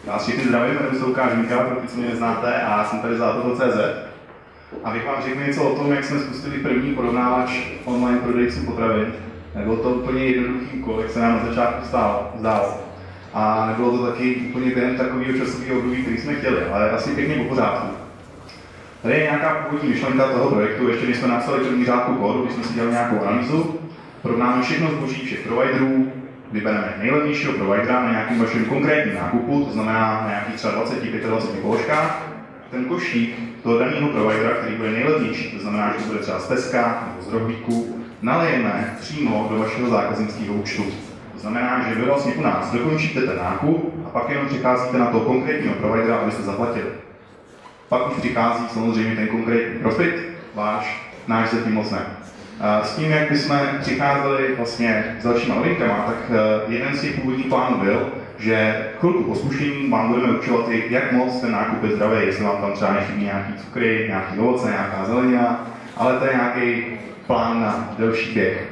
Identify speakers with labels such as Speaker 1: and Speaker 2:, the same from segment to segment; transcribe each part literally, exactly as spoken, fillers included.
Speaker 1: Vás všichni zdravím, jmenuji se Lukáš Žínka, pro ty, co mě neznáte, a jsem tady za Zlato tečka cé zet. Abych vám řekl něco o tom, jak jsme spustili první porovnávač online prodejců potravin. Nebylo to úplně jednoduchý úkol, jak se nám na začátku zdálo. A nebylo to taky úplně během takového časového období, který jsme chtěli, ale asi pěkně po pořádku. Tady je nějaká původní myšlenka toho projektu, ještě než jsme napsali první řádku kódu, když jsme si dělali nějakou analýzu, porovnáme všechno zboží všech providerů, vybereme nejlevnějšího providera na nějakém vašem konkrétním nákupu, to znamená na nějakých třeba dvacet až dvacet pět položkách. Ten košík toho daného providera, který bude nejlevnější, to znamená, že to bude třeba z Teska nebo z Rohlíku, nalejeme přímo do vašeho zákaznického účtu. To znamená, že vy vlastně u nás dokončíte ten nákup a pak jenom přicházíte na toho konkrétního providera, abyste zaplatili. Pak už přichází samozřejmě ten konkrétní profit, váš, náš zatím moc ne. S tím, jak bychom přicházeli vlastně s dalšíma novinkama, tak jeden z těch původních plánů byl, že chvilku po spuštění vám budeme určovat, jak moc ten nákup je zdravý, jestli vám tam třeba nechybí nějaký cukry, nějaký ovoce, nějaká zelenina, ale to je nějaký plán na delší běh.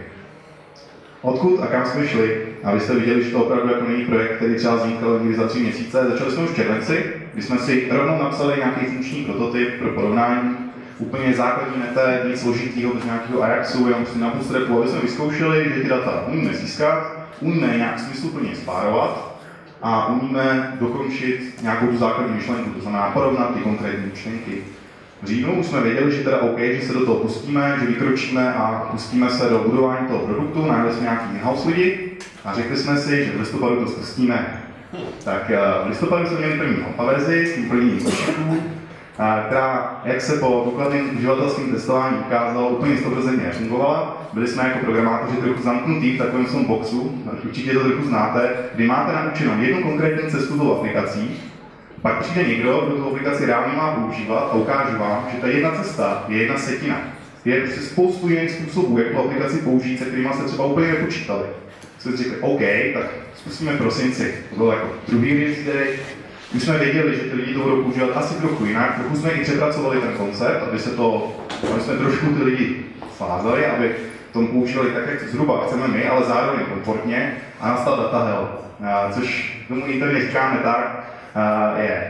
Speaker 1: Odkud a kam jsme šli, abyste viděli, že to opravdu jako není projekt, který třeba vznikl někdy za tři měsíce. Začali jsme už v červenci, kdy jsme si rovnou napsali nějaký funkční prototyp pro porovnání. Úplně základní nete, nic složitýho, bez nějakého Ajaxu, jenom si na bootstrapu, aby jsme vyzkoušeli, že ty data umíme získat, umíme nějak smysluplně spárovat a umíme dokončit nějakou tu základní myšlenku, to znamená porovnat ty konkrétní myšlenky. V říjnu už jsme věděli, že teda OK, že se do toho pustíme, že vykročíme a pustíme se do budování toho produktu, najeli jsme nějaký in-house lidi a řekli jsme si, že v listopadu to spustíme. Tak v listopadu jsme měli první alfa verzi s tím plněním košíků, která, jak se po důkladným uživatelským testování ukázalo, úplně sto procent nefungovala. Byli jsme jako programátoři trochu zamknutí v takovém svém boxu, určitě to trochu znáte, kdy máte naučenou jednu konkrétní cestu tou aplikací, pak přijde někdo, kdo tu aplikaci reálně má používat a ukáže vám, že ta jedna cesta je jedna setina. Je prostě spoustu jiných způsobů, jak tu aplikaci použít, se kterými se třeba úplně nepočítali. Jsme si řekli, OK, tak zkusíme v prosinci. To bylo jako druhý release day. Už jsme věděli, že ty lidi to budou používat asi trochu jinak, trochu jsme i přepracovali ten koncept, aby se to, aby jsme trošku ty lidi svázali, aby tom používali tak, jak zhruba chceme my, ale zároveň komfortně a nastal data hell, což tomu interně říkáme tak, je,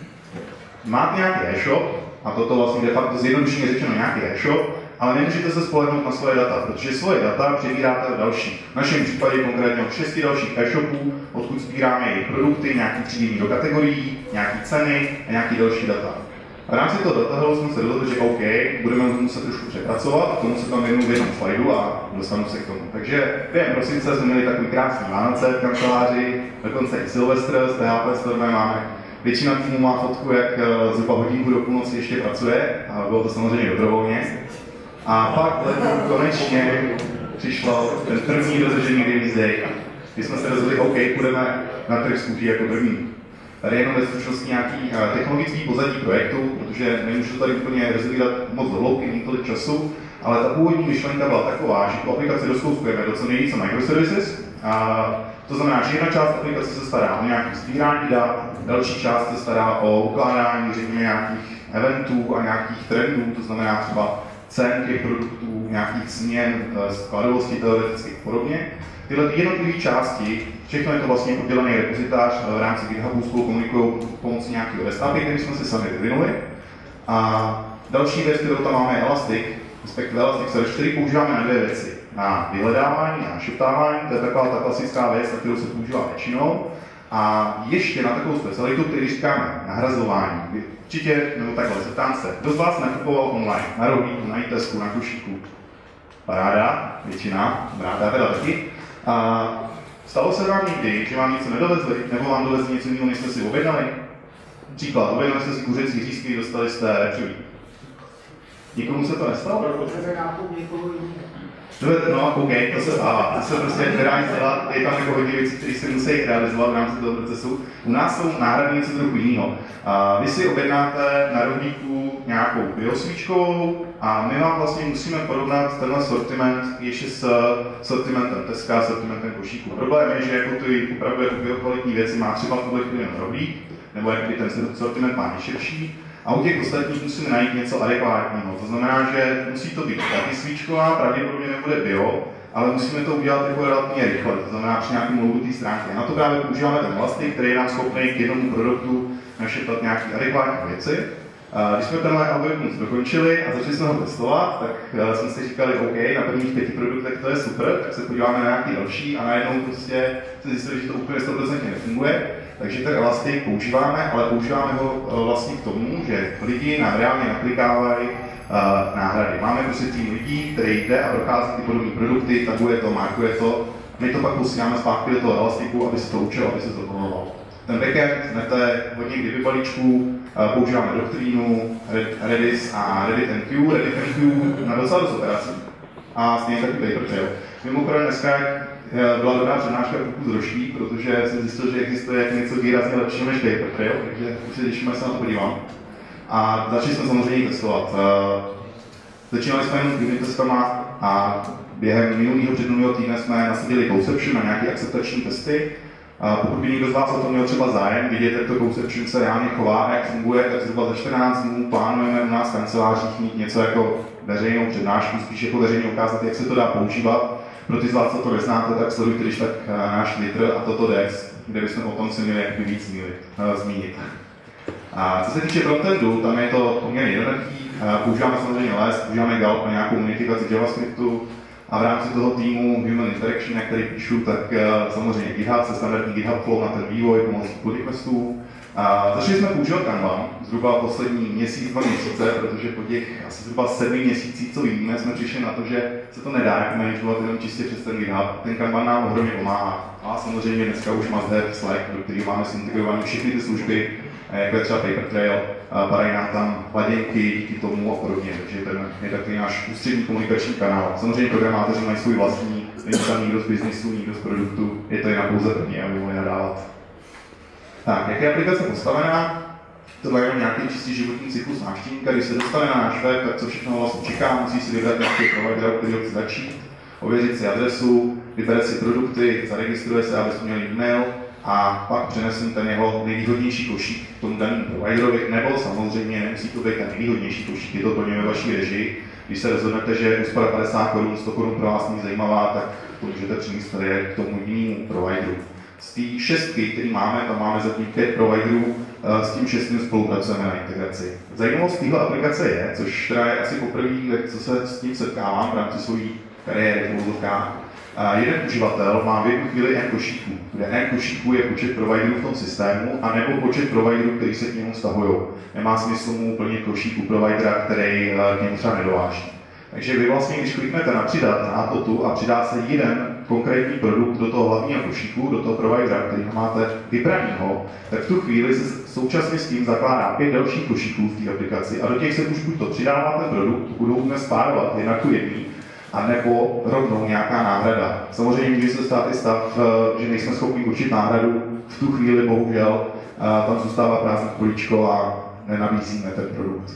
Speaker 1: máte nějaký e-shop, a toto vlastně de facto zjednodušeně řečeno nějaký e-shop, ale nemůžete se spolehnout na svoje data, protože svoje data přebíráte od dalších. V našem případě konkrétně od šesti dalších e-shopů, odkud sbíráme jejich produkty, nějaké třídění do kategorií, nějaké ceny a nějaké další data. V rámci toho datahelu jsme se rozhodli, že OK, budeme muset trošku přepracovat a tomu se tam věnu v jednom slajdu a dostanu se k tomu. Takže během prosince jsme měli takový krásný Vánoce v kanceláři, dokonce i Silvestr z T H P Stormem máme. Většina týmu má fotku, jak zhruba hodinku do půlnoci ještě pracuje, a bylo to samozřejmě dobrovolně. A pak letu konečně přišlo ten první dosažený release day, kdy jsme se rozhodli, OK, půjdeme na trh s kufí jako první. Tady jenom ve stručnosti nějaký technologický pozadí projektu, protože nemůžu to tady úplně rozvídat moc do hloubky, není tolik času, ale ta původní myšlenka byla taková, že tu aplikaci rozkouskujeme do co nejvíce microservices. A to znamená, že jedna část aplikace se stará o nějaké sbírání dat, další část se stará o ukládání, řekněme, nějakých eventů a nějakých trendů, to znamená třeba cen těch produktů, nějakých změn, skladovosti teoretických a podobně. Tyhle jednotlivé části, všechno je to vlastně oddělený repozitář, v rámci GitHubu spolu komunikují pomocí nějakého REST A P I, který jsme si sami vyvinuli. A další věc, kterou tam máme, je Elastic, respektive Elasticsearch, který používáme na dvě věci. Na vyhledávání a našeptávání, to je taková ta klasická věc, na kterou se používá většinou. A ještě na takovou specialitu, který říkáme nahrazování. Určitě, nebo takhle, zeptám se, kdo z vás nakupoval online, na Rohlíku, na iTesku, na Košíku? Paráda, většina, bráta teda taky. A stalo se vám někdy, že vám něco nedovezli, nebo vám dovezli něco jiného, než jste si objednali? Příklad, objednali jste si kuřecí řízky, dostali jste repřilí. Nikomu se to nestalo? No, OK, to se stává, to se prostě nedá nic dělat, je tam jako hodně věcí, které se musí realizovat v rámci toho procesu. U nás jsou náhrady něco trochu jiného. Vy si objednáte na Rohlíku nějakou biosvíčkou a my vám vlastně musíme porovnat tenhle sortiment ještě s sortimentem Teska, sortimentem Košíku. Problém je, že jako ty opravdu jako biokvalitní věci má třeba v tuhle chvíli Rohlík, nebo jaký ten sortiment má nejširší. A u těch ostatních musíme najít něco adekvátního. To znamená, že musí to být taky svíčková, pravděpodobně nebude bio, ale musíme to udělat jako relativně rychle, to znamená při nějakém loadu té stránky. A na to právě používáme ten elastik, který je nám schopný k jednomu produktu našetlat nějaké adekvátní věci. Když jsme tenhle algoritmus dokončili a začali jsme ho testovat, tak jsme si říkali, OK, na prvních pěti produktech to je super, tak se podíváme na nějaký další a najednou prostě se zjistili, že to úplně sto procent nefunguje. Takže ten elastik používáme, ale používáme ho vlastně k tomu, že lidi nám reálně naklikávají uh, náhrady. Máme prostě tým lidí, který jde a prochází ty podobné produkty, taguje to, markuje to. My to pak posíláme zpátky do toho elastiku, aby se to učilo, aby se to dokonalo. Ten backend nete hodně kdyby balíčků, používáme doktrínu, Redis a RabbitMQ. RabbitMQ na docela dost operací a stejně taky Papertrail. Mimochodem dneska byla dobrá přednáška Kuku z Roští, protože jsem zjistil, že existuje něco výrazně lepšího než Papertrail, takže už se těšíme, se na to podívám. A začali jsme samozřejmě testovat. Začínali jsme jenom s unit testama a během minulého předminulého týdne jsme nasadili Conception na nějaké akceptační testy. A pokud by někdo z vás o tom měl třeba zájem, vidět, jak to Conception se reálně chová a jak funguje, tak zhruba za čtrnáct dnů plánujeme u nás v kancelářích mít něco jako veřejnou přednášku, spíš jako veřejně ukázat, jak se to dá používat. Pro ty z vás, co to neznáte, tak sledujte když tak náš Twitter a toto Dex, kde bychom o tom si měli jakoby víc zmínit. A co se týče frontendu, tam je to poměrně jednoduchý. Používáme samozřejmě les, používáme Gulp na nějakou unifikaci JavaScriptu. A v rámci toho týmu Human Interaction, na který píšu, tak uh, samozřejmě GitHub, se standardní GitHub flow na ten vývoj pomocí pull requestů. Uh, začali jsme používat Kanban zhruba poslední měsíc, dva měsíce, protože po těch asi zhruba sedmi měsících, co víme, jsme přišli na to, že se to nedá jak manažovat jenom čistě přes ten GitHub. Ten Kanban nám ohromně pomáhá. A samozřejmě dneska už má zde Slack, do kterého máme integrované všechny ty služby, jako je třeba Papertrail, padají nám tam laděnky díky tomu a podobně, takže ten je takový náš ústřední komunikační kanál. Samozřejmě programátoři mají svůj vlastní, není tam nikdo z biznisu, nikdo z produktu, je to jen pouze první, aby mohli nadávat. Tak, jak je aplikace postavená? Tohle je jenom nějaký čistý životní cyklus návštěvníka, když se dostane na náš web, tak co všechno vlastně čeká, musí si vybrat nějaký provider, který ho chce začít, ověřit si adresu, vybere si produkty, zaregistruje se, aby měl e-mail, a pak přenesem ten jeho nejvýhodnější košík k tomu danému providerovi, nebo samozřejmě nemusí to být ten nejvýhodnější košík, je to plně ve vaší režii. Když se rozhodnete, že úspora padesát korun, sto korun pro vás není zajímavá, tak to můžete přinést k tomu jinému provideru. Z té šestky, který máme, tam máme zatím pět providerů, s tím šestým spolupracujeme na integraci. Zajímavost téhle aplikace je, což teda je asi poprvé, co se s tím setkávám v rámci své kariéry v uvozovkách. Uh, jeden uživatel má v jednu chvíli n košíků, kde n košíků je počet providerů v tom systému, anebo počet providerů, který se k němu stahují. Nemá smysl mu plnit košíku providera, který uh, k němu třeba nedováží. Takže vy vlastně, když kliknete na přidat na Atotu a přidá se jeden konkrétní produkt do toho hlavního košíku, do toho providera, který máte vybranýho, tak v tu chvíli se současně s tím zakládá pět dalších košíků v té aplikaci a do těch se už buď to přidává ten produkt, budou dnes spárovat jedna ku jedný, a nebo rovnou nějaká náhrada. Samozřejmě může se stát i stav, že nejsme schopni určit náhradu, v tu chvíli bohužel tam zůstává prázdné políčko a nenabízíme ten produkt.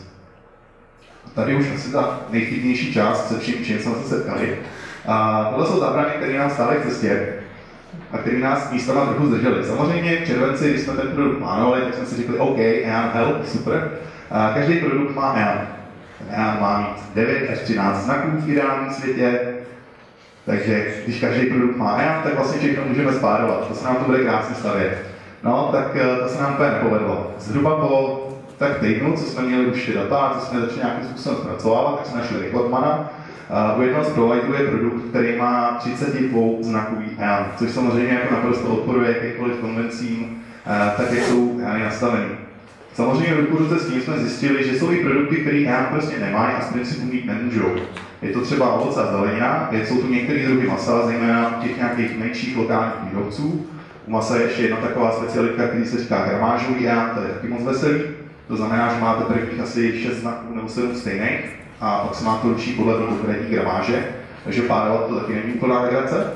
Speaker 1: Tady už asi ta nejchybnější část se vším, čím jsme se setkali. A tohle jsou zábrany, které nám stály v cestě a které nás místama trochu zdržely. Samozřejmě v červenci, když jsme ten produkt plánovali, tak jsme si řekli, OK, E A N help, super. A každý produkt má E A N. E A N má mít devět až třináct znaků v ideálním světě, takže když každý produkt má E A N, tak vlastně všechno můžeme spárovat. To se nám to bude krásně stavět. No, tak to se nám úplně nepovedlo. Zhruba po tak týdnu, co jsme měli už ty data, co jsme začali nějakým způsobem zpracovávat, tak jsme našli Recordmana. U jednoho z providerů je produkt, který má třicet dva znakový E A N, což samozřejmě jako naprosto odporuje jakýchkoliv konvencím, tak jak jsou E A N nastavený. Samozřejmě v ruku s tím jsme zjistili, že jsou i produkty, které E A N prostě nemají a z principu mít nemůžou. Je to třeba ovoce a zelenina, jsou tu některé druhy masa, zejména těch nějakých menších lokálních výrobců. U masa je ještě jedna taková specialitka, který se říká gramážový E A N, to je taky moc veselý. To znamená, že máte prvních asi šest znaků nebo sedm stejných a pak se má to ručí podle konkrétní gramáže, takže párovat to taky není úplná legrace.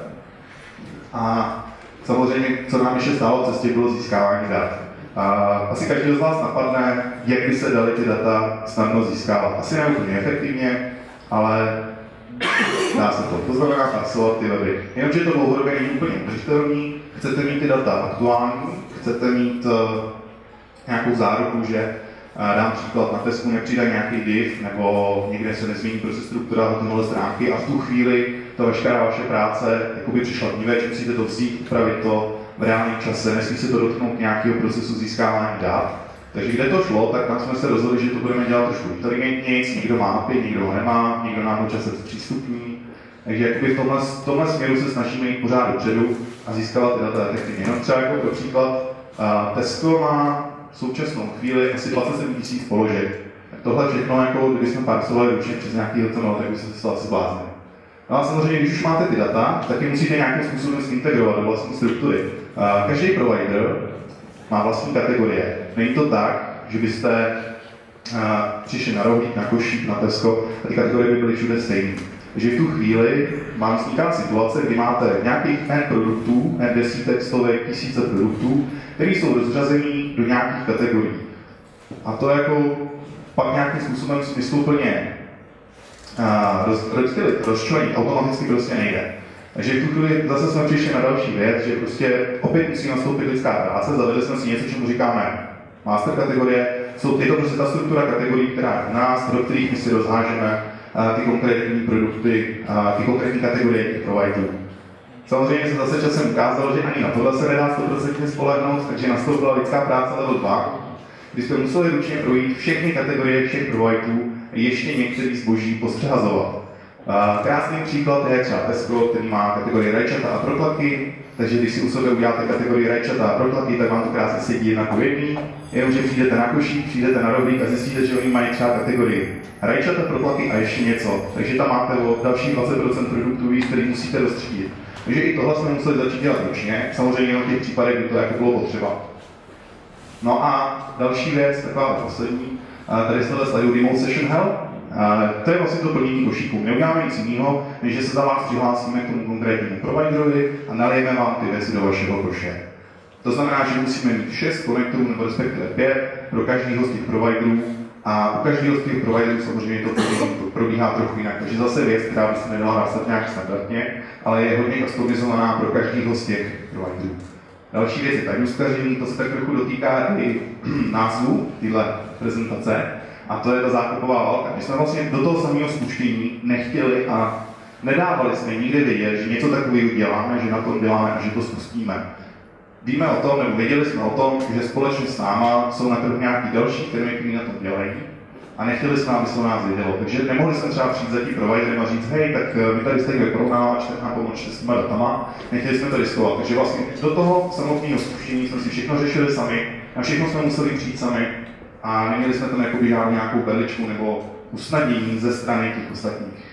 Speaker 1: A samozřejmě, co nám ještě stálo v cestě, bylo získávání dat. A asi každý z vás napadne, jak by se daly ty data snadno získávat. Asi ne úplně efektivně, ale dá se to. To znamená trasovat ty weby. Jenomže to dlouhodobě není úplně udržitelný. Chcete mít ty data aktuální, chcete mít uh, nějakou záruku, že uh, dám příklad na testu, nepřidají nějaký div, nebo někde se nezmění prostě struktura téhle stránky a v tu chvíli ta veškerá vaše práce jakoby přišla dníveč, musíte to vzít, upravit to v reálném čase, nesmí se to dotknout nějakého procesu získávání dat. Takže kde to šlo, tak tam jsme se rozhodli, že to budeme dělat trošku inteligentněji, někdo má A P I, někdo ho nemá, někdo nám ho časem zpřístupní. Takže jakoby v tomhle, v tomhle směru se snažíme jít pořád dopředu a získávat ty data efektivně. No třeba jako pro příklad, uh, Tesco má v současnou chvíli asi dvacet sedm tisíc položek. Tak tohle všechno, jako kdybychom parsovali ručně přes nějaký H T M L, tak by se to asi zbláznili. No a samozřejmě, když už máte ty data, tak je musíte nějakým způsobem zintegrovat do vlastní struktury. Uh, každý provider má vlastní kategorie. Není to tak, že byste uh, přišli na rohlík, na košík, na Tesco a ty kategorie by byly všude stejné. Takže v tu chvíli vám vzniká situace, kdy máte nějakých N produktů, N desítek, stovek, tisíce produktů, které jsou rozřazený do nějakých kategorií. A to jako pak nějakým způsobem smysluplně uh, rozdělit, rozčlenit, automaticky prostě nejde. Takže v tu chvíli zase jsme přišli na další věc, že prostě opět musí nastoupit lidská práce, zavedli jsme si něco, čemu říkáme master kategorie. Jsou, je to prostě ta struktura kategorií, která je u nás, do kterých my si rozhážeme uh, ty konkrétní produkty, uh, ty konkrétní kategorie těch providerů. Samozřejmě se zase časem ukázalo, že ani na tohle se nedá sto procent spolehnout, takže nastoupila lidská práce level dva, kdy jsme museli ručně projít všechny kategorie všech providerů, ještě některý zboží postřehazovat. Krásný příklad je třeba Tesco, který má kategorii rajčata a protlaky, takže když si u sebe uděláte kategorii rajčata a protlaky, tak vám to krásně sedí jedna po jedný, jenomže přijdete na košík, přijdete na rohlík a zjistíte, že oni mají třeba kategorii rajčata, protlaky a ještě něco. Takže tam máte o další dvacet procent produktů víc, který musíte rozstřídit. Takže i tohle jsme museli začít dělat ručně, samozřejmě jenom v těch případech, kdy to jako bylo potřeba. No a další věc, taková poslední, tady se slajdu Remote Session Help. To je vlastně to plnění košíku. Neuděláme nic jiného, než že se za vás přihlásíme k tomu konkrétnímu providerovi a nalijeme vám ty věci do vašeho koše. To znamená, že musíme mít šest konektorů, nebo respektive pět pro každého z těch providerů a u každého z těch providerů samozřejmě to probíhá trochu jinak. Takže zase věc, která by se nedala nástat nějak standardně, ale je hodně customizovaná pro každého z těch providerů. Další věc je tajnůstkaření, to se tak trochu dotýká i názvu téhle prezentace. A to je ta zákupová válka. My jsme vlastně do toho samého spuštění nechtěli a nedávali jsme nikdy vědět, že něco takového děláme, že na tom děláme a že to spustíme. Víme o tom, nebo věděli jsme o tom, že společně s náma jsou na trhu nějaký další firmy, které na tom dělají a nechtěli jsme, aby se o nás vědělo. Takže nemohli jsme třeba přijít za tím providerem a říct, hej, tak my tady jste porovnávač, tak nám pomožte s těma datama. Nechtěli jsme to riskovat. Takže vlastně do toho samotného spuštění jsme si všechno řešili sami, a všechno jsme museli přijít sami. A neměli jsme tam jakoby žádnou nějakou perličku nebo usnadnění ze strany těch ostatních.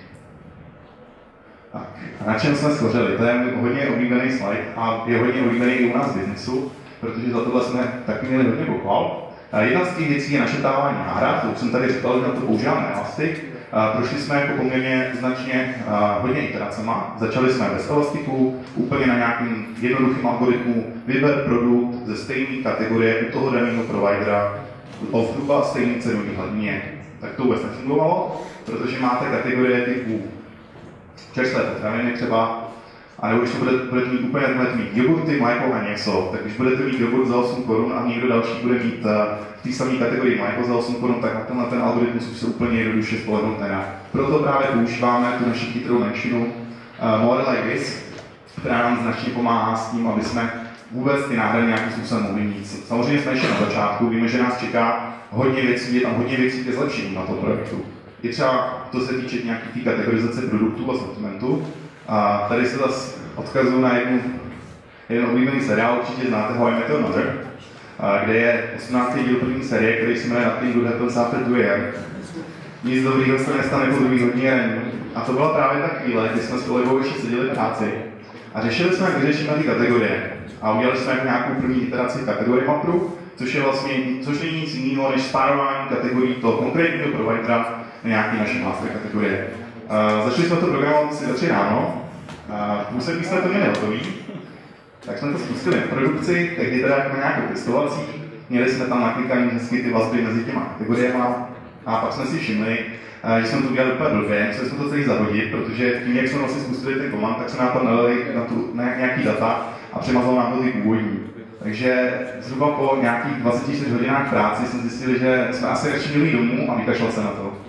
Speaker 1: Tak, a na čem jsme schořeli? To je hodně oblíbený slide a je hodně oblíbený i u nás v biznesu, protože za tohle jsme taky měli hodně pochval. Jedna z těch věcí je našetávání náhrad, to už jsem tady říkal, že na to používáme Elastic. Prošli jsme jako poměrně značně hodně iteracema. Začali jsme bez Elastiku, úplně na nějakým jednoduchým algoritmu, vyber produkt ze stejné kategorie u toho daného providera, o zhruba stejné cenový hladině. Tak to vůbec nefungovalo, protože máte kategorie typu čerstvé potraviny třeba, a nebo když to budete, budete mít úplně budete mít jogurty, mléko a něco, tak když budete mít jogurt za osm korun a někdo další bude mít v té samé kategorii mléko za osm korun, tak na tenhle ten algoritmus už se úplně jednoduše spolehnout nedá. Proto právě používáme tu naši chytrou menšinu uh, More Like This, která nám značně pomáhá s tím, aby jsme vůbec ty náhrady nějakým způsobem mohli mít. Samozřejmě jsme ještě na začátku, víme, že nás čeká hodně věcí, je tam hodně věcí ke zlepšení na tom projektu. I třeba to se týče nějaký tý kategorizace produktů a sortimentu. A tady se zase odkazuju na jednu, jeden oblíbený seriál, určitě znáte How I Met Your Mother, kde je osmnáctý díl první série, který se jmenuje Nothing Good Happens After two a m. Nic dobrýho se nestane po druhý hodině ranní. A to byla právě ta chvíle, kdy jsme s kolegou ještě seděli v práci a řešili jsme, jak vyřešíme ty kategorie. A udělali jsme nějakou první iteraci kategorie mapru, což je vlastně, což není nic jiného než spárování kategorií toho konkrétního providera na nějaké naše master kategorie. Uh, začali jsme to programovat asi za tři ráno, uh, v úsek jsme to měli hotový, tak jsme to spustili v produkci, tehdy teda jako nějakou testovací, měli jsme tam naklikaný hezky ty vazby mezi těma kategoriema a pak jsme si všimli, uh, že jsme to udělali úplně blbě, museli jsme to celý zahodit, protože tím, jak jsme vlastně spustili ten komand, tak se nám tam nalili na, tu, na nějaký data a přemazalo nám to ty původní. Takže zhruba po nějakých dvaceti čtyřech hodinách práci jsme zjistili, že jsme asi radši měli domů a vykašlali se na to.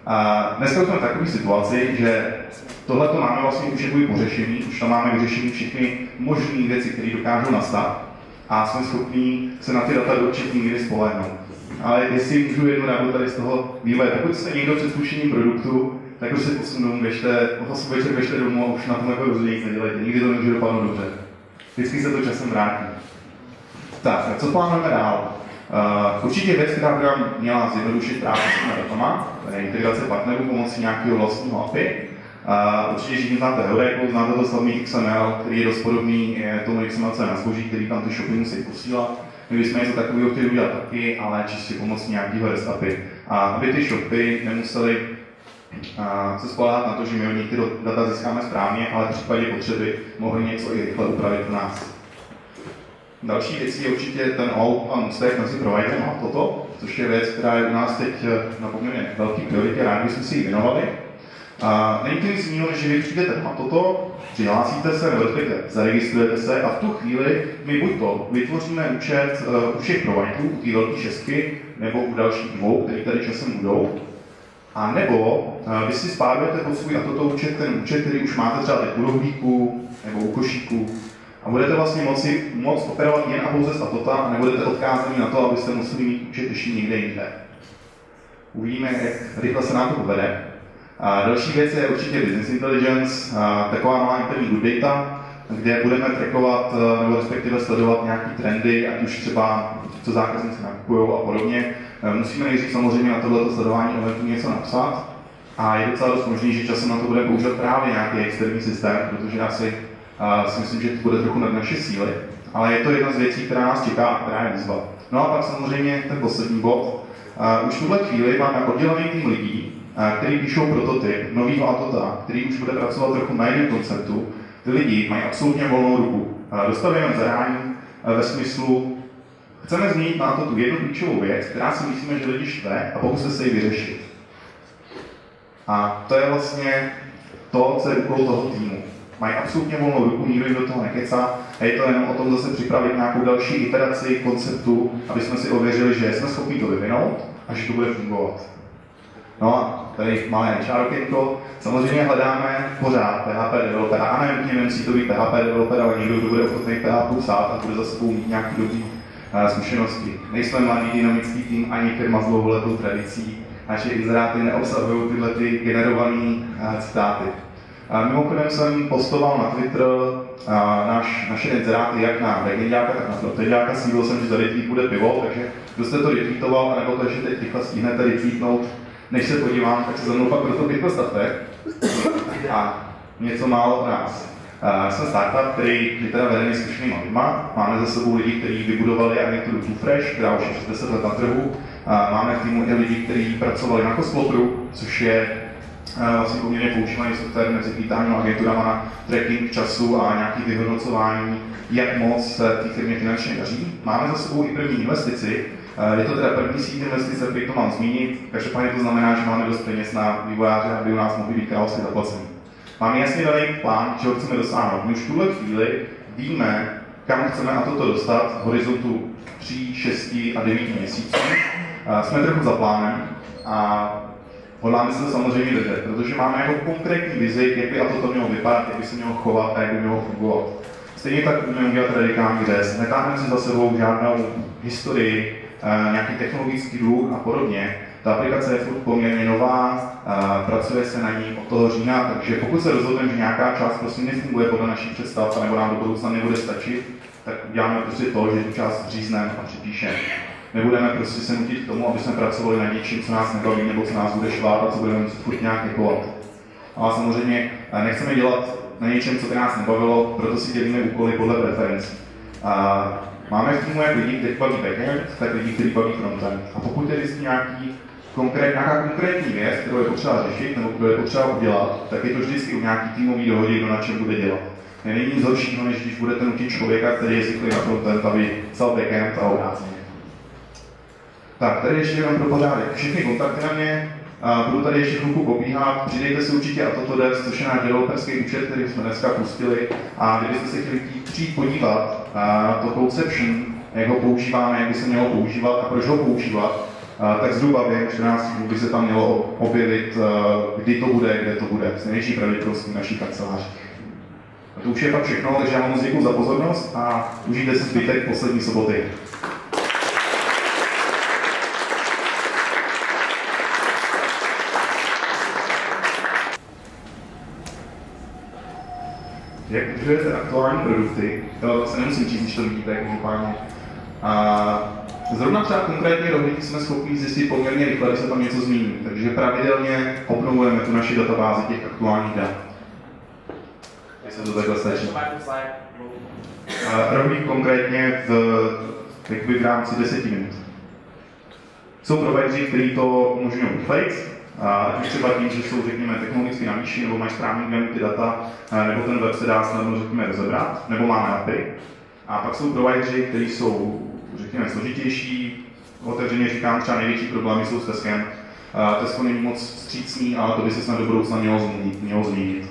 Speaker 1: A dneska jsme v takové situaci, že tohle to máme vlastně už jakoby pořešení, už tam máme vyřešení všechny možné věci, které dokážou nastat a jsme schopni se na ty data do určitý míry spolehnout. Ale jestli můžu jednu radu tady z toho vývoje, pokud jste někdo před spuštěním produktu, tak už se posunu, běžte, osm večer běžte domů a už na tom jako rozhodně nic nedělejte, nikdy to nemůže dopadnout dobře. Vždycky se to časem vrátí. Tak, co plánujeme dál? Uh, určitě věc, která by nám měla zjednodušit práci s těmi datama, to je integrace partnerů pomocí nějakého vlastního A P I. Uh, určitě všichni znáte Heureka, znáte to slavný X M L, který je dost podobný je tomu X M L, co je na zboží, který tam ty shopy musí posílat. My bychom něco takového chtěli udělat taky, ale čistě pomocí nějakého REST A P I. A aby ty shopy nemuseli uh, se spoléhat na to, že my od nich ty data získáme správně, ale v případě potřeby mohli něco i rychle upravit u nás. Další věcí je určitě ten out a můstek mezi providerem a toto, což je věc, která je u nás teď na poměrně velký prioritě, rádi bychom si ji věnovali. A není to nic jiného, že vy přijdete na toto, přihlásíte se, nebo respektive zaregistrujete se a v tu chvíli my buď to vytvoříme účet uh, u všech providerů, u té velké šestky, nebo u dalších dvou, které tady časem budou, a nebo uh, vy si spárujete pod svůj a toto účet, ten účet, který už máte třeba teď u rohlíku nebo u košíku, a budete vlastně moci moc operovat jen a pouze z Atota a nebudete odkázaní na to, abyste museli mít účet ještě někde jinde. Uvidíme, jak rychle se nám to povede. A další věc je určitě Business Intelligence, a taková malá interní good data, kde budeme trackovat nebo respektive sledovat nějaké trendy, ať už třeba co zákazníci nakupují a podobně. Musíme nejdřív samozřejmě na tohleto sledování eventu něco napsat a je docela dost možný, že časem na to bude používat právě nějaký externí systém, protože asi Uh, si myslím, že to bude trochu nad naše síly, ale je to jedna z věcí, která nás čeká a která je výzva. No a pak samozřejmě ten poslední bod. Uh, už v tuhle chvíli máme oddělený tým lidí, uh, který píšou prototyp novýho Atota, který už bude pracovat trochu na jiném konceptu. Ty lidi mají absolutně volnou ruku. Uh, dostavujeme zadání uh, ve smyslu, chceme změnit na Atotu jednu klíčovou věc, která si myslíme, že lidi štve a pokusit se ji vyřešit. A to je vlastně to, co je úkol toho týmu. Mají absolutně volnou ruku, nikdo jim do toho nekecá a je to jenom o tom zase připravit nějakou další iteraci konceptu, aby jsme si ověřili, že jsme schopni to vyvinout a že to bude fungovat. No a tady máme H R okénko. Samozřejmě hledáme pořád P H P developera a nevím, nemusí to být P H P developer, ale někdo, kdo bude ochotný P H P psát a bude za sebou mít nějaké dobré uh, zkušenosti. Nejsme mladý dynamický tým ani firma s dlouholetou tradicí. Naše inzeráty neobsahují tyhle ty generované uh, citáty. Mimochodem jsem postoval na Twitter naš, naše inzeráty jak na Regenďáka, tak na Frontendňáka. Slíbil jsem, že za retweet bude pivo, takže kdo jste to retweetoval, anebo to ještě teď rychle stihnete retweetnout, než se podívám, tak se za mnou pak pro to rychle stavte. A něco málo o nás. Jsme startup, který je teda vedený zkušenýma lidma. Máme za sebou lidi, kteří vybudovali agenturu TwoFresh, která už je přes deset let na trhu. Máme v týmu i lidi, kteří pracovali na Cosploteru, což je vlastně poměrně používaný software mezi klítáním agenturama na tracking času a nějaké vyhodnocování, jak moc se té firmě finančně daří. Máme za sebou i první investici. Je to teda první síť investice, který to mám zmínit. Každopádně to znamená, že máme dost peněz na vývojáře, aby u nás mohli být královsky zaplacení. Máme jasně daný plán, čeho chceme dosáhnout. My už v tuhle chvíli víme, kam chceme na toto dostat v horizontu tří, šesti a devíti měsíců. Jsme trochu za plánem a hodláme se to samozřejmě držet, protože máme jako konkrétní vizi, jak by a toto mělo vypadat, jak by se mělo chovat a jak by mělo fungovat. Stejně tak umíme udělat radikální řez. Netáhneme si za sebou žádnou historii, e, nějaký technologický dluh a podobně. Ta aplikace je furt poměrně nová, e, pracuje se na ní od toho října, takže pokud se rozhodneme, že nějaká část prostě nefunguje podle našich představ, nebo nám do budoucna nebude stačit, tak uděláme prostě to, že tu část řízneme a připíšeme. Nebudeme prostě se nutit k tomu, aby jsme pracovali na něčím, co nás nebaví, nebo co nás bude švát a co budeme muset furt nějak děkovat. Ale samozřejmě nechceme dělat na něčem, co by nás nebavilo, proto si dělíme úkoly podle preferencí. Máme v týmu jak lidi, kteří baví backend, tak lidi, kteří baví frontend. A pokud je vždycky nějaký konkrét, nějaká konkrétní věc, kterou je potřeba řešit, nebo kterou je potřeba udělat, tak je to vždycky u nějaký týmový dohodě, kdo na čem bude dělat. Není nic horšího, než když budete nutit člověka, který je zvyklý na frontend, aby psal backend a obráceně. Tak, tady ještě jenom pro pořádek. Všechny kontakty na mě, a budu tady ještě chvilku pobíhat, přidejte si určitě AtotoDev, což je náš developerský účet, který jsme dneska pustili. A kdybyste se chtěli přijít podívat na to conception, jak ho používáme, jak by se mělo používat a proč ho používat, tak zhruba během čtrnácti dnů by se tam mělo objevit, kdy to bude, kde to bude, s největší pravděpodobností naší kanceláři. A to už je fakt všechno, takže já vám moc děkuji za pozornost a užijte si zbytek poslední soboty. Jak udržujete aktuální produkty, to se nemusím číst, když to vidíte, každopádně. Zrovna třeba konkrétně rohlíky jsme schopni zjistit poměrně rychle, když se tam něco změní, takže pravidelně obnovujeme tu naši databázi těch aktuálních dat. Jestli to takhle stačí. Rohlík konkrétně v, v rámci deseti minut. Jsou provideri, kteří to umožňují rychleji, ať už třeba tím, že jsou, řekněme, technologicky na výši, nebo mají správně ty data, nebo ten web se dá snadno, řekněme, rozebrat, nebo máme A P I. A pak jsou provideri, kteří jsou, řekněme, složitější. Otevřeně říkám, třeba největší problémy jsou s Teskem. Tesko není moc vstřícný, ale to by se snad do budoucna mělo změnit. Mělo změnit.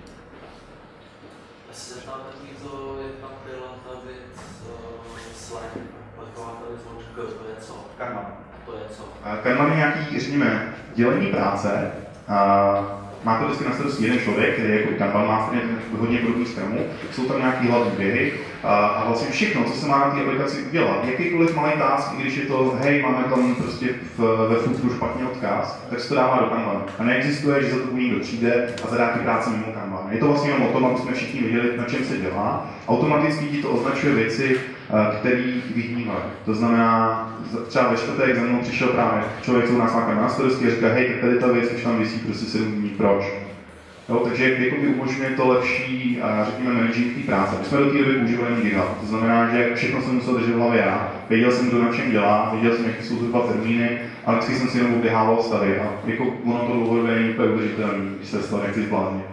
Speaker 1: Kanban je nějaký, řekněme, dělení práce. Má to vždycky na starosti jeden člověk, který je jako Kanban master, hodně podobný Scrumu. Jsou tam nějaký hlavní běhy a vlastně všechno, co se má na té aplikaci udělat, jakýkoliv malý task, i když je to, hej, máme tam prostě v, ve futuru špatně odkaz, tak se to dává do Kanbanu. A neexistuje, že za to někdo přijde a zadá ty práce mimo Kanban. Je to vlastně jenom o tom, aby jsme všichni viděli, na čem se dělá. Automaticky ti to označuje věci, které vyhnívají. To znamená, třeba ve čtvrtek za mnou přišel právě člověk, co u nás má na starosti a říká, hej, tak tady ta věc už tam visí prostě sedm dní, proč? Jo, takže jakoby umožňuje to lepší, řekněme, managing té práce. My jsme do té doby používali jen GitHub, to znamená, že všechno jsem musel držet v hlavě já. Věděl jsem, kdo na čem dělá, věděl jsem, jaké jsou zhruba termíny, ale vždycky jsem si jenom oběhával stavy a jako ono to dlouhodobě není úplně udržitelné, když se stavy nechci zbláznit.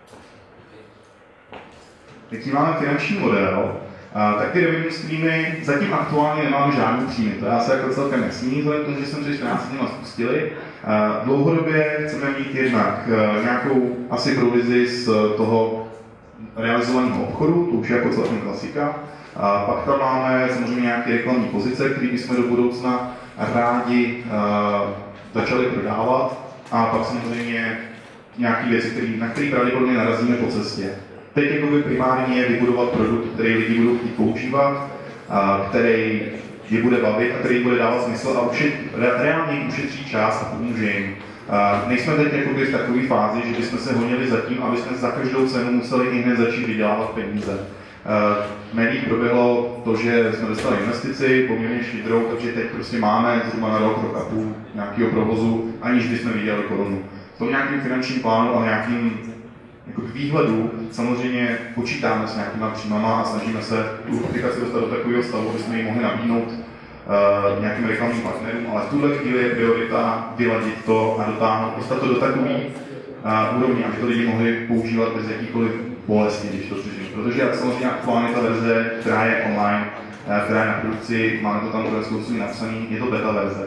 Speaker 1: Jaký máme finanční model? Uh, tak ty revenue streamy zatím aktuálně nemáme žádný příjmy. To je asi jako celkem jasný, vzhledem k tomu, že jsme před čtrnácti dny spustili. Uh, dlouhodobě chceme mít jednak uh, nějakou asi provizi z toho realizovaného obchodu, to už je jako celkem klasika. Uh, pak tam máme samozřejmě nějaké reklamní pozice, které bychom do budoucna rádi uh, začali prodávat. A pak samozřejmě nějaké věci, který, na které pravděpodobně narazíme po cestě. Teď jakoby primárně je vybudovat produkt, který lidi budou chtít používat, a který je bude bavit a který bude dávat smysl a ušet, reálně jim ušetří čas a pomůže jim. A nejsme teď jakoby v takové fázi, že bychom se honili za tím, aby jsme za každou cenu museli i hned začít vydělávat peníze. V médiích proběhlo to, že jsme dostali investici poměrně štědrou, takže teď prostě máme zhruba na rok, rok a půl nějakého provozu, aniž bychom viděli korunu. V tom nějakým finančním plánu a nějakým jako k výhledu samozřejmě počítáme s nějakýma příjmama a snažíme se tu aplikaci dostat do takového stavu, aby jsme ji mohli nabídnout uh, nějakým reklamním partnerům, ale v tuhle chvíli je priorita vyladit to a dotáhnout, dostat to do takové uh, úrovně, aby to lidi mohli používat bez jakýkoliv bolesti, když to přežiju. Protože samozřejmě aktuálně ta verze, která je online, uh, která je na produkci, máme to tam koneckonců napsaný, je to beta verze.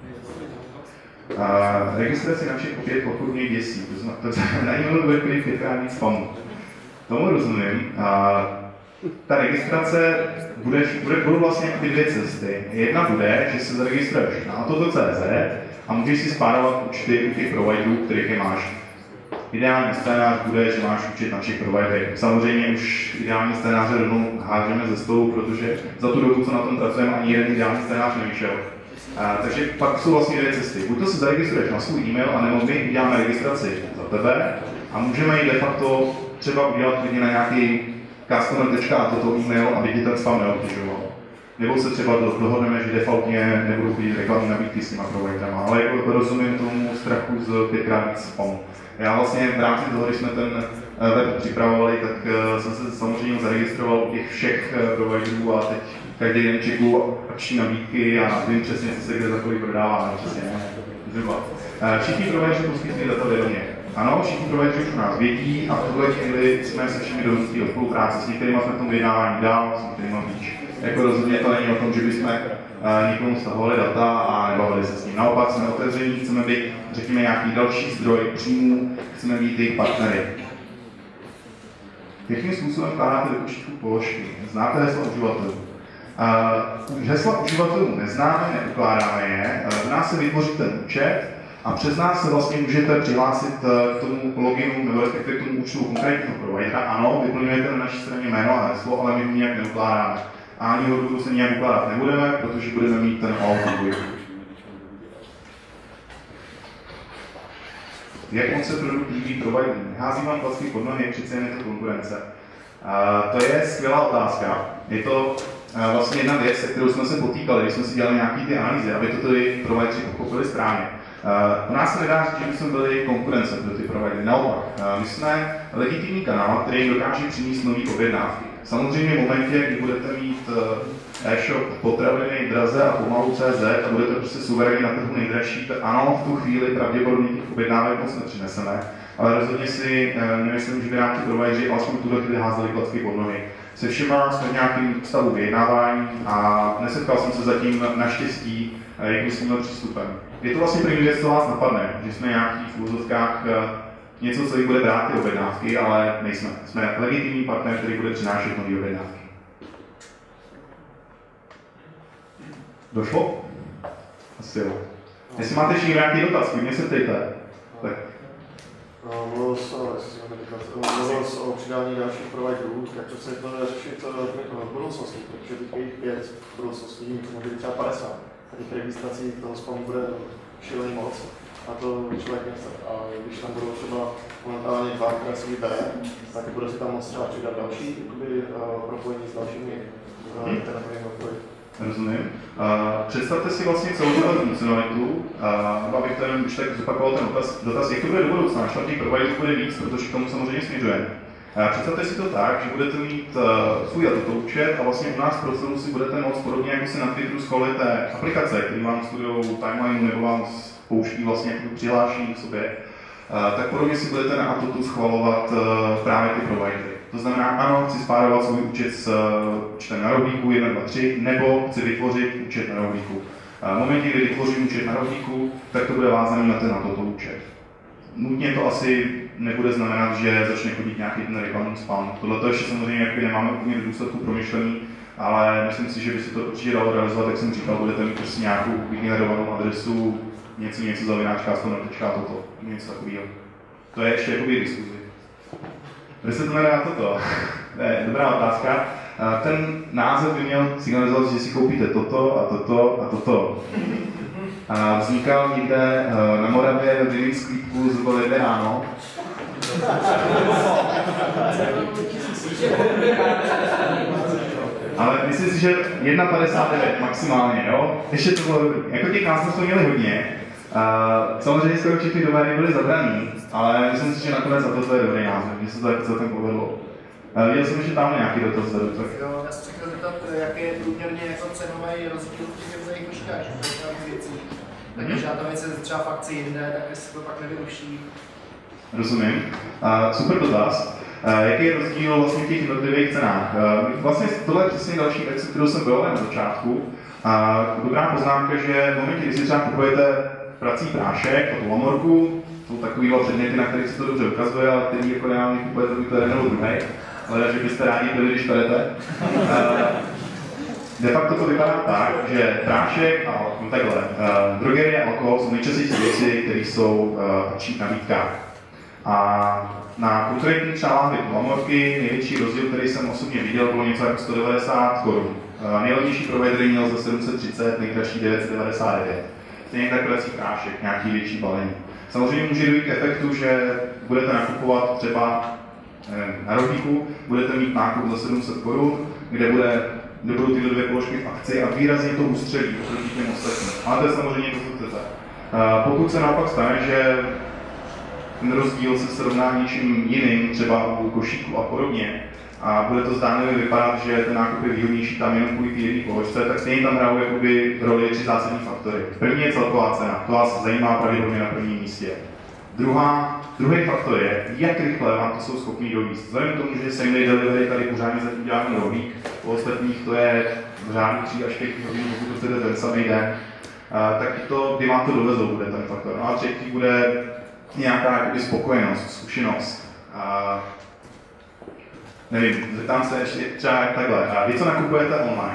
Speaker 1: Uh, registraci našich opět podporně děsí, to znamená, to na e-mailu bude chodit pětkrát víc spamu. Tomu rozumím. Uh, ta registrace bude, bude, budou vlastně ty dvě cesty. Jedna bude, že se zaregistruješ na toto tečka cé zet a můžeš si spárovat účty u těch providerů, kterých je máš. Ideální scénář bude, že máš účet na všech providerech. Samozřejmě už ideální scénáře rovnou hážeme ze stolu, protože za tu dobu, co na tom pracujeme, ani jeden ideální scénář nevyšel. Uh, takže pak jsou vlastně dvě cesty. Buď to se zaregistruješ na svůj e-mail, anebo my uděláme registraci za tebe a můžeme ji de facto třeba udělat klidně na nějaký customer tečka toto e-mail, aby ti ten spam neobtěžoval. Nebo se třeba dohodneme, že defaultně nebudou chodit reklamní nabídky s těma providerama, ale jako rozumím tomu strachu z pětkrát víc spamu. Já vlastně v rámci toho, když jsme ten web připravovali, tak jsem se samozřejmě zaregistroval u těch všech providerů a teď každý den čekuju akční nabídky a vím přesně, co se kde za kolik prodává, přesně, zhruba. Všichni provideri poskytují data vědomě. Ano, všichni provideri už u nás vědí a v tuhle chvíli jsme se všemi donutili o spolupráci, s některými jsme v tom vyjednávání dál, s některými blíž. Jako rozhodně to není o tom, že bychom někomu stahovali data a nebavili se s ním. Naopak jsme otevření, chceme být, řekněme, nějaký další zdroj příjmů, chceme být jejich partnery. Jakým způsobem vkládáte do počítačů položky? Znáte hesla uživatelů? Uh, hesla uživatelů neznáme, neukládáme je, uh, u nás se vytvoří ten účet a přes nás se vlastně můžete přihlásit uh, k tomu loginu nebo respektive k tomu účtu konkrétního providera. Ano, vyplňujete na naší straně jméno a heslo, ale my ho nijak neukládáme. A ani ho se nijak ukládat nebudeme, protože budeme mít ten all. Jak moc se produkt líbí providerům? Hází vám vlastně pod nohy, přece jen je to konkurence. Uh, to je skvělá otázka. Je to uh, vlastně jedna věc, se kterou jsme se potýkali, když jsme si dělali nějaké ty analýzy, aby to ty provideři pochopili správně. Uh, u nás se nedá říct, že bychom byli konkurence pro ty providery. Naopak, uh, my jsme legitimní kanál, který dokáže přinést nové objednávky. Samozřejmě v momentě, kdy budete mít uh, e-shop potraviny draze a pomalu C Z a budete prostě suverénně na trhu nejdražší, tak ano, v tu chvíli pravděpodobně těch objednávek moc nepřineseme. Ale rozhodně si uh, nemyslím, že by nám ty provideři alespoň tuhle chvíli házeli klacky pod nohy. Se všema jsme v nějakém stavu vyjednávání a nesetkal jsem se zatím naštěstí uh, jakým s tímhle přístupem. Je to vlastně první věc, co vás napadne, že jsme nějaký v úzovkách uh, něco, co jich bude brát ty objednávky, ale nejsme. Jsme legitimní partner, který bude přinášet nové objednávky. Došlo? Asi jo. Jestli máte ještě nějaký dotaz, klidně se ptejte. Tak.
Speaker 2: Mluvil jsi o přidání dalších providerů, jak to se plánuje řešit v budoucnosti, protože těch jejich pět v budoucnosti může být třeba padesát. A těch registrací toho spamu bude šílený moc. A to člověk nechce. A když tam budou třeba momentálně dva, které si vybere, tak bude si tam moc třeba přidat další jakoby, uh, propojení s dalšími uh, hmm. internetovými odpovědi.
Speaker 1: Rozumím. Uh, představte si vlastně celou tu funkcionalitu, uh, abych to jenom už tak zopakoval ten dotaz, dotaz, jak to bude do budoucna, až těch providerů bude víc, protože k tomu samozřejmě směřujeme. Uh, představte si to tak, že budete mít uh, svůj toto účet a vlastně u nás v prostoru si budete moct podobně jako si na Twitteru scrollujete aplikace, které vám studujou timeline nebo vám pouští vlastně jako přihlášení k sobě, uh, tak podobně si budete na Atotu schvalovat uh, právě ty providery. To znamená, ano, chci spárovat svůj účet s uh, účtem na rohlíku jedna, dva, tři, nebo chci vytvořit účet na rohlíku. Uh, v momentě, kdy vytvořím účet na rohlíku, tak to bude vázaný na ten Atotu účet. Nutně to asi nebude znamenat, že začne chodit nějaký ten reklamní spam. Tohle to ještě samozřejmě jakoby nemáme úplně do důsledku promyšlený, ale myslím si, že by se to určitě dalo realizovat, jak jsem říkal, budete mít prostě nějakou vygenerovanou adresu, něco, něco zavináčka, stone.toto, toto, něco takového. To je ještě jakoby diskuzi. Vy se to nedá toto. To je dobrá otázka. Ten název by měl signalizovat, že si koupíte toto a toto a toto. A vznikal někde na Moravě ve vinných sklípku zhruba jedné ráno. Ale myslím si, že jedna padesát devět maximálně, jo? Ještě to bylo dobrý. Jako těch názvů jsme měli hodně. Uh, samozřejmě skoro všechny domény byly zabraný, ale myslím si, že nakonec za to, to je dobrý název, že se to jako celkem povedlo. Uh, viděl jsem ještě tam nějaký dotaz zadu, tak...
Speaker 3: Jo, já jsem chtěl zeptat, jaký je průměrně jako cenový rozdíl v těch různých koškách, věcí. Takže na to věci třeba v akci jinde, tak jestli to pak nevyruší.
Speaker 1: Rozumím. Uh, super dotaz. Uh, jaký je rozdíl vlastně v těch jednotlivých cenách? Uh, vlastně tohle je přesně další věc, kterou jsem byl na začátku. Uh, dobrá poznámka, že v momentě, kdy si třeba kupujete prací prášek od Lamorku, jsou takovýhle předměty, na kterých se to dobře ukazuje, ale který jako reálně kupujete buď to jeden nebo druhý, ale že byste rádi byli, když perete. Uh, de facto to vypadá tak, že prášek a no takhle, uh, drogerie a alkohol jsou nejčastější věci, které jsou uh, akční v nabídkách. A na konkrétní třeba láhvi Lamorky největší rozdíl, který jsem osobně viděl, bylo něco jako sto devadesát korun. Uh, nejlevnější provider měl za sedm set třicet, nejdražší devět set devadesát devět. Stejně tak prací prášek, nějaký větší balení. Samozřejmě může dojít k efektu, že budete nakupovat třeba na rohlíku, budete mít nákup za sedm set korun, kde, bude, kde budou tyhle dvě položky v akci a výrazně to ustřelí oproti těm ostatním. Ale to je samozřejmě to, co chcete. Pokud se naopak stane, že ten rozdíl se srovná něčím jiným, třeba u košíku a podobně, a bude to zdánlivě vypadat, že ten nákup je výhodnější tam jenom kvůli té jedné položce, tak stejně tam hrajou jakoby roli tři zásadní faktory. První je celková cena, to vás zajímá pravděpodobně na prvním místě. Druhá, druhý faktor je, jak rychle vám to jsou schopni dovízt. Vzhledem k tomu, že same day delivery tady pořádně zatím děláme rohlík, u ostatních to je v řádu tří až pět hodin, pokud to chcete ten samý den, tak to, kdy vám to dovezou, bude ten faktor. No a třetí bude nějaká jakoby spokojenost, zkušenost. Nevím, zeptám se ještě třeba takhle. Vy, co nakupujete online,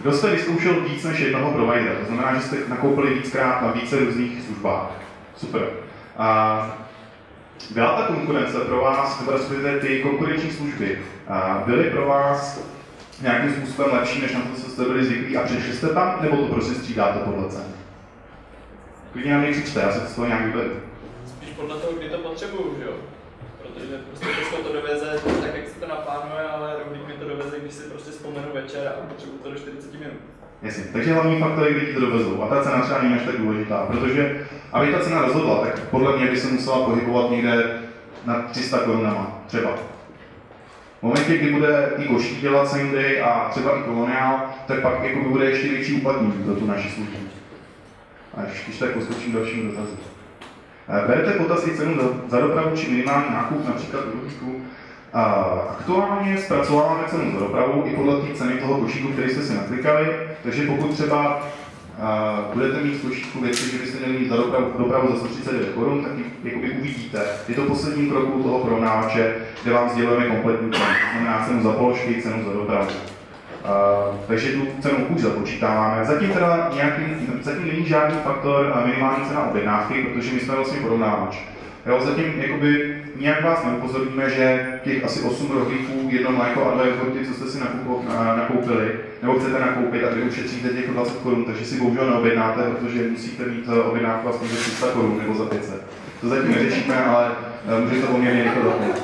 Speaker 1: Kdo jste vyzkoušel víc než jednoho providera, to znamená, že jste nakoupili víckrát na více různých službách. Super. A byla ta konkurence pro vás, nebo respektive ty konkurenční služby, a byly pro vás nějakým způsobem lepší, než na to, co jste byli zvyklí a přišli jste tam, nebo to prostě střídáte podle cen? Klidně na mě křičte, já se z toho nějak vyberu.
Speaker 4: Spíš podle toho, kdy to potřebuju, že jo? Protože prostě Tesco to doveze tak, jak si to naplánuje, ale Rohlík mi to doveze, když si prostě vzpomenu večer a potřebuju to do čtyřicet minut.
Speaker 1: Jasně, takže hlavní faktor je, kdy ti to dovezou. A ta cena třeba není až tak důležitá, protože aby ta cena rozhodla, tak podle mě by se musela pohybovat někde na tři sta korunama, třeba. V momentě, kdy bude i košík dělat same day a třeba i koloniál, tak pak jako bude ještě větší uplatnění pro tu naši službu. Až když tak poskočím dalším dotazu. Berete potaz i cenu za dopravu či minimální nákup, například Rohlíku. Aktuálně zpracováváme cenu za dopravu i podle té ceny toho košíku, který jste si naklikali, takže pokud třeba uh, budete mít v košíku věci, že byste měli mít za dopravu, dopravu za sto třicet devět korun, tak jakoby uvidíte. Je to posledním kroku toho porovnávače, kde vám sdělujeme kompletní cenu, to znamená cenu za položky, cenu za dopravu. Uh, takže tu cenu už započítáváme. Zatím teda nějaký, zatím není žádný faktor minimální cena objednávky, protože my jsme vlastně porovnávač. Jo, zatím jakoby nijak vás neupozorníme, že těch asi osm rohlíků, jedno mléko a dva jogurty, co jste si nakoupili, nebo chcete nakoupit a vy ušetříte těch dvacet korun, takže si bohužel neobjednáte, protože musíte mít objednávku aspoň za tři sta korun nebo za pět set. To zatím neřešíme, ale může to poměrně rychle doplnit.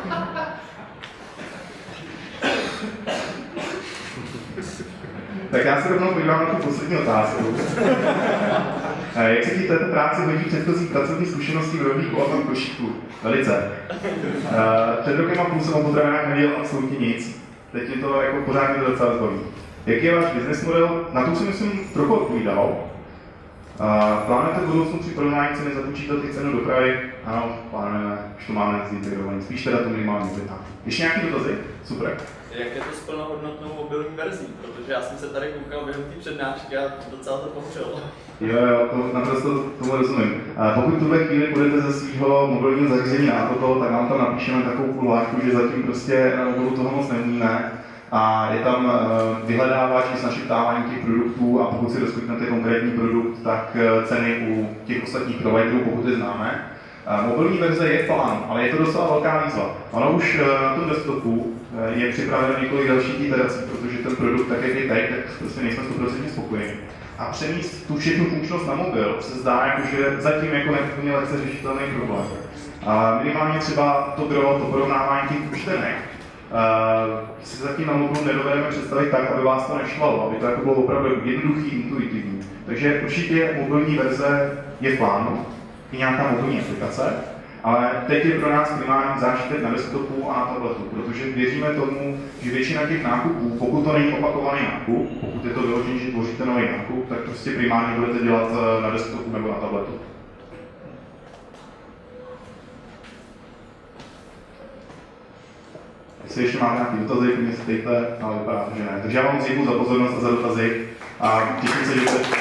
Speaker 1: Tak já se rovnou podívám na tu poslední otázku. Jak se ti v této práci hodí předchozí pracovní zkušenosti v Rohlíku a v tom košíku? Velice. Před rokem a půl jsem o potravinách nevěděl absolutně nic. Teď mi to jako pořád mě to docela zbaví. Jaký je váš business model? Na to si myslím trochu odpovídal. Plánujete v budoucnu při porovnání ceny započítat i cenu dopravy? Ano, plánujeme, už to máme zintegrovaný. Spíš teda to minimální objednávku. Ještě nějaký dotazy? Super.
Speaker 4: Jak je to s plnohodnotnou mobilní verzí? Protože já jsem se tady koukal během té přednášky a docela to pohřelo.
Speaker 1: Jo, jo, to naprosto tomu rozumím. A pokud v tuhle chvíli budete ze svého mobilního zařízení na toto, tak nám tam napíšeme takovou půlháčku, že zatím prostě na mobilu toho moc neumíme. A je tam vyhledávač s našeptáváním těch produktů a pokud si rozkliknete konkrétní produkt, tak ceny u těch ostatních providerů, pokud je známe. Mobilní verze je plán, ale je to docela velká výzva. Ono už na tom desktopu je připraveno několik dalších iterací, protože ten produkt, tak jak je teď, tak prostě nejsme sto procent spokojení. A přenést tu všechnu funkčnost na mobil se zdá, jako, že zatím jako neúplně lehce řešitelný problém. A minimálně třeba to gro, to porovnávání těch účtenek, Uh, si zatím na mobilu nedovedeme představit tak, aby vás to neštvalo, aby to jako bylo opravdu jednoduchý, intuitivní. Takže určitě mobilní verze je v plánu, i nějaká mobilní aplikace, ale teď je pro nás primární zážitek na desktopu a na tabletu, protože věříme tomu, že většina těch nákupů, pokud to není opakovaný nákup, pokud je to vyložené, že tvoříte nový nákup, tak prostě primárně budete dělat na desktopu nebo na tabletu. Jestli ještě máte nějaké dotazy, klidně se ptejte, ale vypadá to, že ne. Takže já vám děkuji za pozornost a za dotazy a těším se, že se